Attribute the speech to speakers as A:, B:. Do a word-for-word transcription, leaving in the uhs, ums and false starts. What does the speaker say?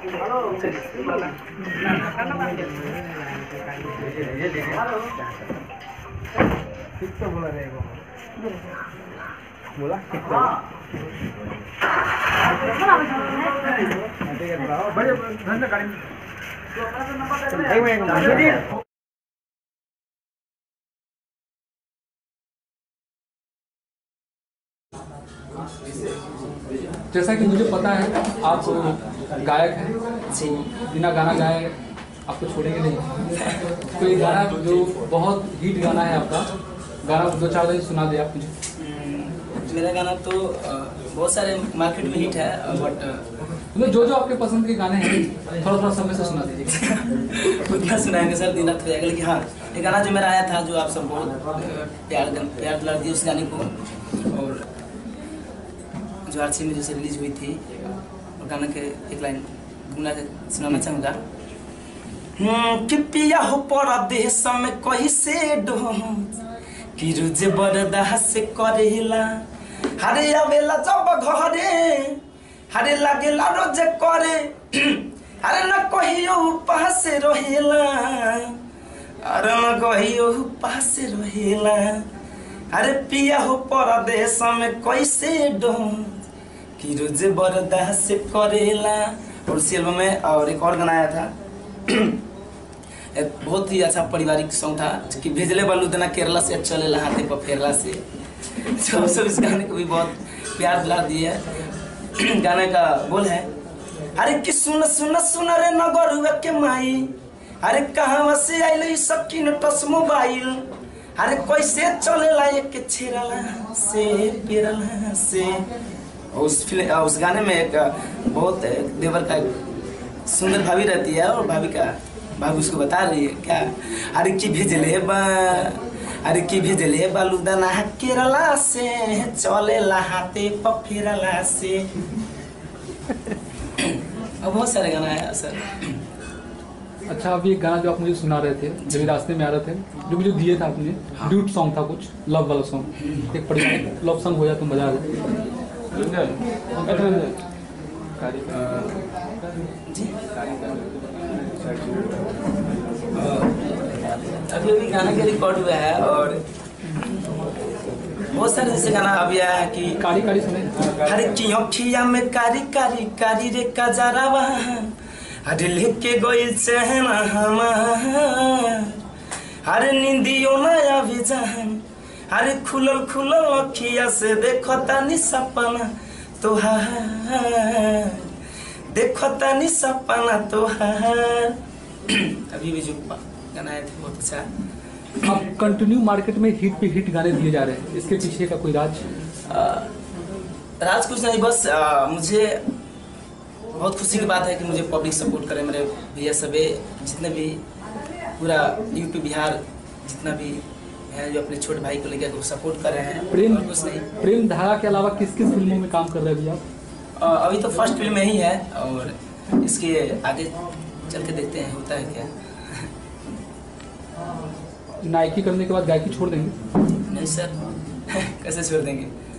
A: ठीक तो बोला रहेगा बोला ठीक तो बड़े धंधा गाड़ी
B: जैसा कि मुझे पता है आप गायक हैं, बिना गाना गाए आपको छोड़ेंगे नहीं। तो ये गाना जो बहुत हिट गाना है आपका, गाना दो चार दिन सुना दे आप मुझे।
C: मेरा गाना तो बहुत सारे मार्केट में हिट है, बट
B: मतलब जो जो आपके पसंद के गाने हैं थोड़ा थोड़ा समय से सुना दीजिए।
C: तो क्या सुनाएंगे सर, दिन रात हो जाएगा। लेकिन हाँ, ये गाना जो मेरा आया था, जो आप सब बहुत प्यार प्यार दिला दिए उस गाने को, और जो आरसी में जैसे रिलीज हुई थी, और गाना के एक लाइन गुना सुनाना चाहूँगा। कि पिया हो परदेश में कैसे डोम कि रुझे बरदास से करेला, हरे आवेला जब घरे हरे लागेला रोज करे, अरे न कहियो पास रहेला, अरे न कहियो पास रहेला, अरे पिया हो परदेश में कैसे डोम कि रोज बरदास से करेला। और उसी एल्बम में और एक और गाना आया था, एक बहुत ही अच्छा पारिवारिक सॉन्ग था कि भेजले बालू देना केरला से चले लहाते पर फेरला से। सब सब इस गाने को भी बहुत प्यार दिला दिया है। गाने का बोल है, अरे कि सुन सुन सुन रे नगरुआ के माई, अरे कहाँ से आइल सकीन टच मोबाइल, अरे कैसे चलेला एक छेरला से पेरला से। उस फिल्म उस गाने में एक बहुत देवर का सुंदर भाभी रहती है, और भाभी का भाभी उसको बता रही है क्या, अरे की भेजले बा अरे की भेजले बालू दाना केरला से चले लहाते पफेरला से। अब बहुत सारे गाना है सर।
B: अच्छा, अभी एक गाना जो आप मुझे सुना रहे थे, जब रास्ते में आ रहे थे, जो मुझे दिए था आपने, ड्यूट सॉन्ग था कुछ, लव वाला सॉन्ग, एक पारिवारिक लव सॉन्ग हो जाए तो मजा आ जाए।
C: जी अभी अभी गाना के रिकॉर्ड हुआ है, और बहुत सारे जैसे गाना अभी आया है कि
B: कारी कारी सुने,
C: अरे की अखिया में कारी कारी कारी रे कजरावा, अरे लेके गइल चहना हमार, अरे नींदियो ना आवे जान, अरे खुलल खुलल अखिया से देखो तानी सपना तोहार, देखो तानी सपना तोहार। अभी भी जो गाना है बहुत अच्छा।
B: अब कंटिन्यू मार्केट में हिट पे हिट गाने दिए जा रहे हैं, इसके पीछे का कोई राज?
C: आ, राज कुछ नहीं, बस आ, मुझे बहुत खुशी की बात है कि मुझे पब्लिक सपोर्ट करे, मेरे भैया सभी जितने भी पूरा यूपी बिहार जितना भी है, जो अपने छोटे भाई को लेकर सपोर्ट कर रहे हैं।
B: प्रेम
C: कुछ नहीं,
B: प्रेम धारा के अलावा किस किस फिल्मों में काम कर रहे हैं भैया?
C: अभी तो फर्स्ट फिल्म में ही है, और इसके आगे चल के देखते हैं होता है क्या।
B: नायकी करने के बाद गायकी छोड़ देंगे?
C: नहीं सर, कैसे छोड़ देंगे।